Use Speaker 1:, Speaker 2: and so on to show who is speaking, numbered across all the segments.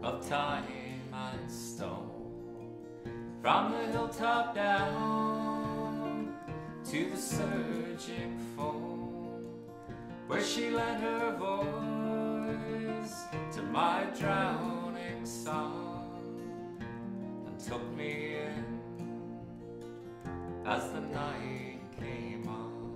Speaker 1: of time and stone. From the hilltop down to the surging foam, where she lent her voice to my drowning song, and took me in as the night came on.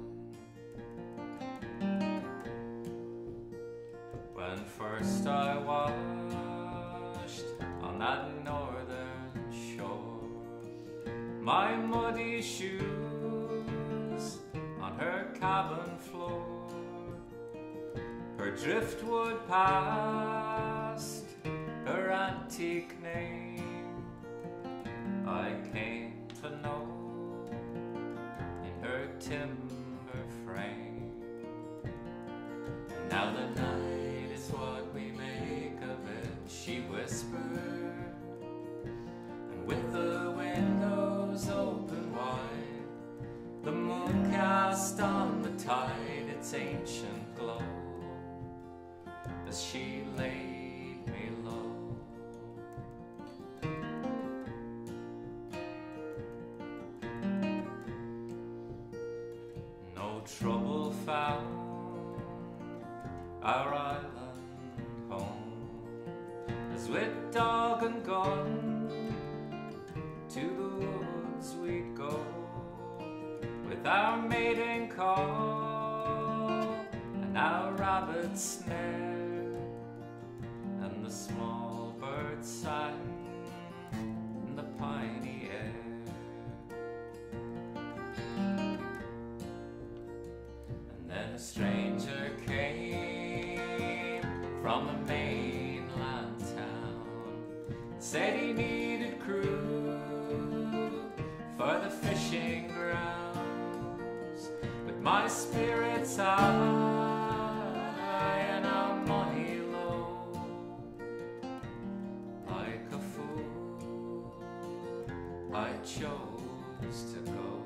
Speaker 1: When first I washed on that northern shore, my muddy shoes on her cabin floor, her driftwood past, her antique name, I came to know in her timber frame. Now the night is what we make of it, she whispered, and with the windows open wide, the moon cast on the tide its ancient glow as she laid me low. No trouble found our island home, as with dog and gun to the woods we'd go, with our mating call and our rabbit snare, and the small birds sang in the piney air. And then a stranger came from a mainland town, said he needed crew for the fishing grounds, with my spirits high and our money low. Like a fool, I chose to go.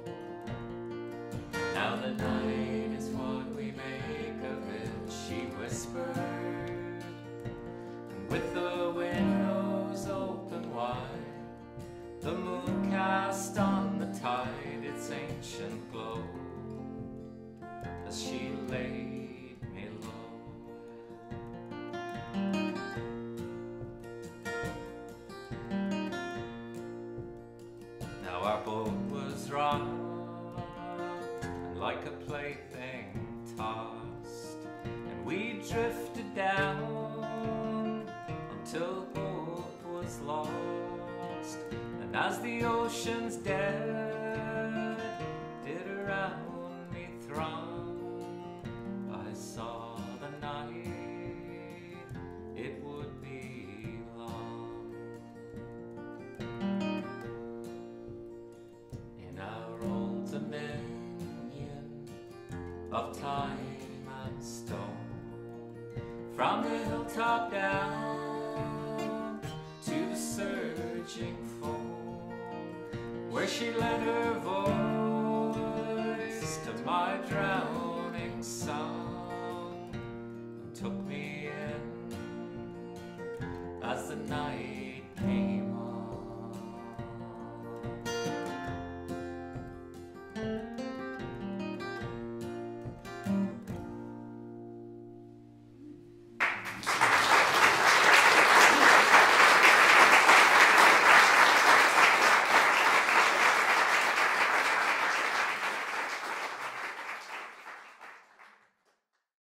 Speaker 1: Now the night is what we make of it, she whispered, and with the windows open wide, the moon cast on the tide its ancient glow as she laid me low. Now our boat was rocked and like a plaything tossed, and we drifted down until hope was lost. And as the ocean's dead did around me throng, I saw the night, it would be long. In our old dominion of time and stone, from the hilltop down to the surging foam, where she lent her voice to my drowning song, and took me in as the night came